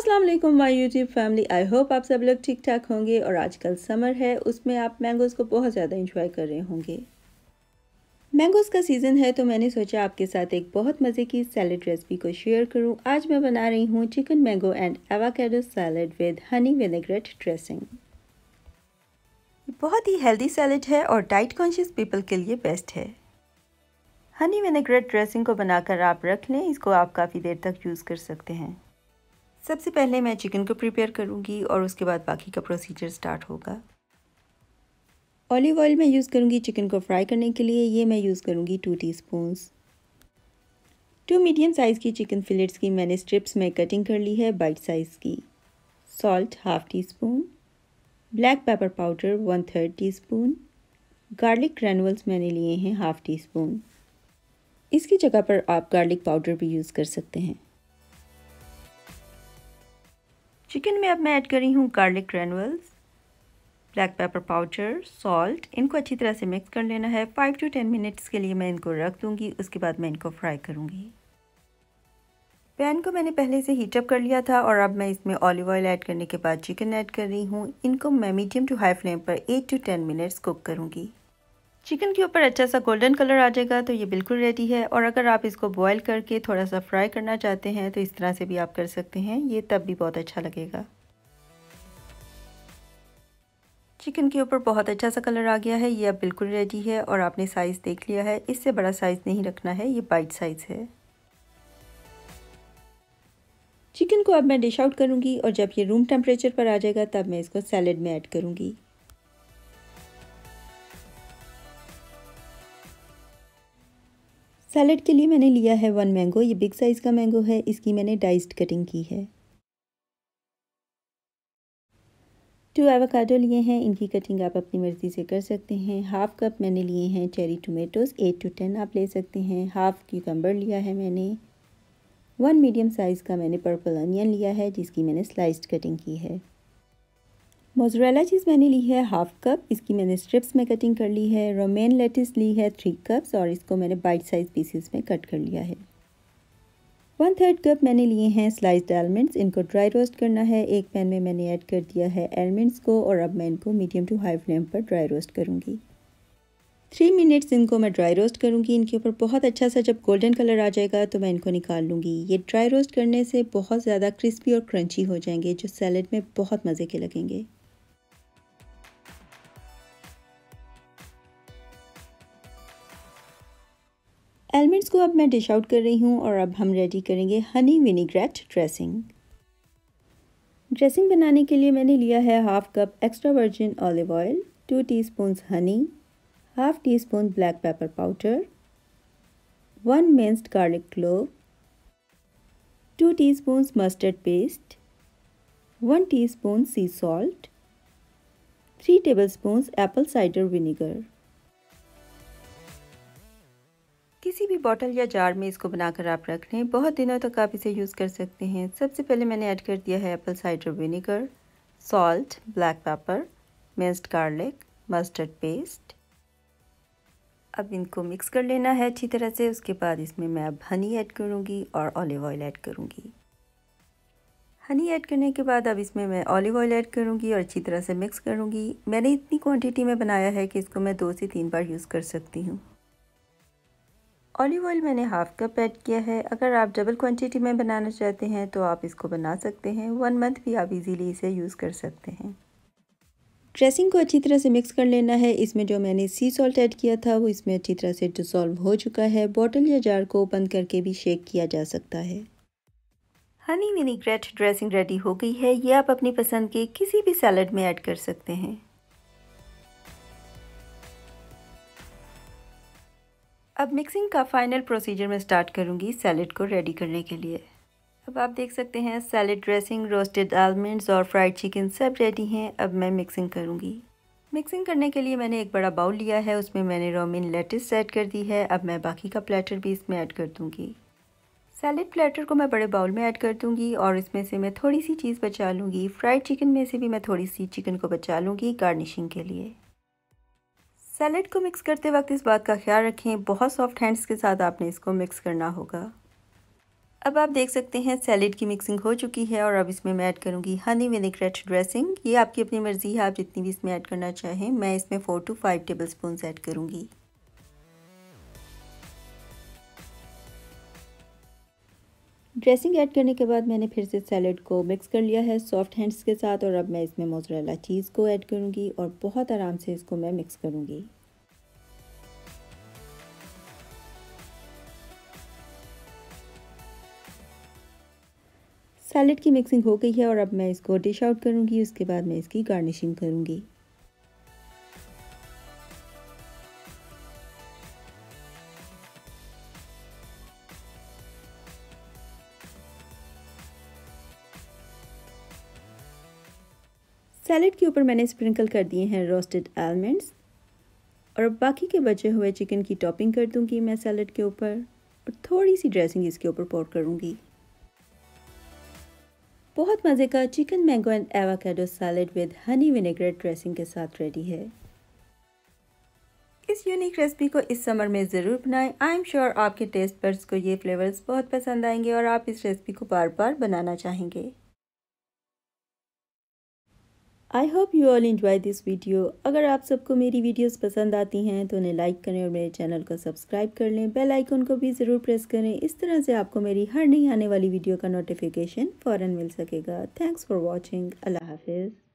अस्सलाम वालेकुम my YouTube family. I hope आप सब लोग ठीक ठाक होंगे और आजकल समर है, उसमें आप मैंगोज़ को बहुत ज़्यादा इंजॉय कर रहे होंगे। मैंगोज़ का सीज़न है तो मैंने सोचा आपके साथ एक बहुत मज़े की सैलड रेसिपी को शेयर करूं। आज मैं बना रही हूं chicken mango and avocado salad with honey vinaigrette dressing. बहुत ही हेल्दी सैलड है और डाइट कॉन्शियस पीपल के लिए बेस्ट है। हनी विनेग्रेट ड्रेसिंग को बनाकर आप रख लें, इसको आप काफ़ी देर तक यूज़ कर सकते हैं। सबसे पहले मैं चिकन को प्रिपेयर करूँगी और उसके बाद बाकी का प्रोसीजर स्टार्ट होगा। ऑलिव ऑयल मैं यूज़ करूँगी चिकन को फ्राई करने के लिए। ये मैं यूज़ करूँगी 2 टीस्पून्स। 2 मीडियम साइज़ की चिकन फिलेट्स की मैंने स्ट्रिप्स में कटिंग कर ली है बाइट साइज़ की। Salt half teaspoon, black pepper powder 1/3 teaspoon, garlic granules मैंने लिए हैं हाफ़ टी स्पून। इसकी जगह पर आप गार्लिक पाउडर भी यूज़ कर सकते हैं। चिकन में अब मैं ऐड कर रही हूँ garlic granules, black pepper powder, salt. इनको अच्छी तरह से मिक्स कर लेना है। 5 to 10 मिनट्स के लिए मैं इनको रख दूँगी, उसके बाद मैं इनको फ्राई करूँगी। पैन को मैंने पहले से हीटअप कर लिया था और अब मैं इसमें ऑलिव ऑयल ऐड करने के बाद चिकन ऐड कर रही हूँ। इनको मैं मीडियम टू हाई फ्लेम पर 8 to 10 मिनट्स कुक करूँगी। चिकन के ऊपर अच्छा सा गोल्डन कलर आ जाएगा तो ये बिल्कुल रेडी है। और अगर आप इसको बॉयल करके थोड़ा सा फ्राई करना चाहते हैं तो इस तरह से भी आप कर सकते हैं, ये तब भी बहुत अच्छा लगेगा। चिकन के ऊपर बहुत अच्छा सा कलर आ गया है, ये अब बिल्कुल रेडी है। और आपने साइज़ देख लिया है, इससे बड़ा साइज़ नहीं रखना है, ये बाइट साइज़ है। चिकन को अब मैं डिश आउट करूँगी और जब ये रूम टेम्परेचर पर आ जाएगा तब मैं इसको सैलेड में ऐड करूँगी। सैलेड के लिए मैंने लिया है 1 मैंगो, ये बिग साइज़ का मैंगो है, इसकी मैंने डाइस्ड कटिंग की है। 2 एवोकाडो लिए हैं, इनकी कटिंग आप अपनी मर्ज़ी से कर सकते हैं। हाफ़ कप मैंने लिए हैं चेरी टोमेटोज़, 8 to 10 आप ले सकते हैं। हाफ़ क्यूकम्बर लिया है मैंने। 1 मीडियम साइज़ का मैंने पर्पल अनियन लिया है, जिसकी मैंने स्लाइस्ड कटिंग की है। मोज़रेला चीज़ मैंने ली है हाफ़ कप, इसकी मैंने स्ट्रिप्स में कटिंग कर ली है। रोमेन लेटिस ली है 3 कप्स और इसको मैंने बाइट साइज़ पीसेस में कट कर लिया है। 1/3 कप मैंने लिए हैं स्लाइस्ड आलमंड्स, इनको ड्राई रोस्ट करना है। एक पैन में मैंने ऐड कर दिया है आलमंड्स को और अब मैं इनको मीडियम टू हाई फ्लेम पर ड्राई रोस्ट करूँगी। 3 मिनट्स इनको मैं ड्राई रोस्ट करूँगी। इनके ऊपर बहुत अच्छा सा जब गोल्डन कलर आ जाएगा तो मैं इनको निकाल लूँगी। ये ड्राई रोस्ट करने से बहुत ज़्यादा क्रिस्पी और क्रंची हो जाएंगे, जो सैलेड में बहुत मज़े के लगेंगे। आलमंड्स को अब मैं डिश आउट कर रही हूँ और अब हम रेडी करेंगे हनी विनेग्रेट ड्रेसिंग। ड्रेसिंग बनाने के लिए मैंने लिया है half cup extra virgin olive oil, 2 teaspoons honey, half teaspoon black pepper powder, 1 minced garlic clove, 2 teaspoons mustard paste, 1 teaspoon sea salt, 3 tablespoons apple cider vinegar. किसी भी bottle या jar में इसको बनाकर आप रख लें, बहुत दिनों तक आप इसे यूज़ कर सकते हैं। सबसे पहले मैंने ऐड कर दिया है apple cider vinegar, salt, black pepper, minced garlic, mustard paste. अब इनको मिक्स कर लेना है अच्छी तरह से। उसके बाद इसमें मैं अब हनी ऐड करूँगी और ऑलिव ऑयल ऐड करूँगी। हनी ऐड करने के बाद अब इसमें मैं ऑलिव ऑयल ऐड करूँगी और अच्छी तरह से मिक्स करूँगी। मैंने इतनी क्वांटिटी में बनाया है कि इसको मैं 2 से 3 बार यूज़ कर सकती हूँ। ऑलिव ऑयल मैंने हाफ़ कप ऐड किया है। अगर आप डबल क्वांटिटी में बनाना चाहते हैं तो आप इसको बना सकते हैं। 1 मंथ भी आप इजीली इसे यूज़ कर सकते हैं। ड्रेसिंग को अच्छी तरह से मिक्स कर लेना है। इसमें जो मैंने सी सॉल्ट ऐड किया था वो इसमें अच्छी तरह से डिसॉल्व हो चुका है। बॉटल या जार को बंद करके भी शेक किया जा सकता है। हनी विनेग्रेट ड्रेसिंग रेडी हो गई है। ये आप अपनी पसंद के किसी भी सैलड में ऐड कर सकते हैं। अब मिक्सिंग का फाइनल प्रोसीजर मैं स्टार्ट करूंगी सैलेड को रेडी करने के लिए। अब आप देख सकते हैं सैलेड ड्रेसिंग, रोस्टेड आलमंड्स और फ्राइड चिकन सब रेडी हैं। अब मैं मिक्सिंग करूंगी। मिक्सिंग करने के लिए मैंने एक बड़ा बाउल लिया है, उसमें मैंने रोमेन लेटिस ऐड कर दी है। अब मैं बाकी का प्लेटर भी इसमें ऐड कर दूंगी। सैलेड प्लेटर को मैं बड़े बाउल में ऐड कर दूंगी और इसमें से मैं थोड़ी सी चीज़ बचा लूँगी। फ्राइड चिकन में से भी मैं थोड़ी सी चिकन को बचा लूँगी गार्निशिंग के लिए। सैलेड को मिक्स करते वक्त इस बात का ख्याल रखें, बहुत सॉफ्ट हैंड्स के साथ आपने इसको मिक्स करना होगा। अब आप देख सकते हैं सैलेड की मिक्सिंग हो चुकी है और अब इसमें मैं ऐड करूँगी हनी विनेग्रेट ड्रेसिंग। ये आपकी अपनी मर्ज़ी है, आप जितनी भी इसमें ऐड करना चाहें। मैं इसमें 4 to 5 टेबलस्पून ऐड करूँगी। ड्रेसिंग ऐड करने के बाद मैंने फिर से सैलेड को मिक्स कर लिया है सॉफ्ट हैंड्स के साथ और अब मैं इसमें मोज़रेला चीज़ को ऐड करूँगी और बहुत आराम से इसको मैं मिक्स करूँगी। सैलेड की मिक्सिंग हो गई है और अब मैं इसको डिश आउट करूँगी। उसके बाद मैं इसकी गार्निशिंग करूँगी। सैलेड के ऊपर मैंने स्प्रिंकल कर दिए हैं रोस्टेड आलमंड्स और अब बाकी के बचे हुए चिकन की टॉपिंग कर दूँगी मैं सैलेड के ऊपर और थोड़ी सी ड्रेसिंग इसके ऊपर पोर करूँगी। बहुत मज़े का chicken mango and avocado salad with honey vinaigrette dressing के साथ रेडी है। इस यूनिक रेसिपी को इस समर में ज़रूर बनाएं। आई एम श्योर आपके टेस्ट बड्स को ये फ्लेवर्स बहुत पसंद आएंगे और आप इस रेसिपी को बार बार बनाना चाहेंगे। I hope you all enjoy this video. अगर आप सबको मेरी वीडियोस पसंद आती हैं तो उन्हें लाइक करें और मेरे चैनल को सब्सक्राइब कर लें। बेल आइकन को भी ज़रूर प्रेस करें। इस तरह से आपको मेरी हर नई आने वाली वीडियो का नोटिफिकेशन फ़ौरन मिल सकेगा। Thanks for watching. अल्लाह हाफिज़।